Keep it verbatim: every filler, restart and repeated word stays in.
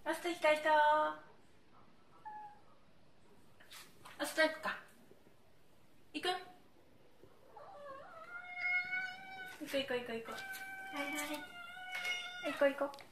ラスト行きたい人。ラスト行くか。行く行こう行こう行こう行こう。はいはい。行こう行こう。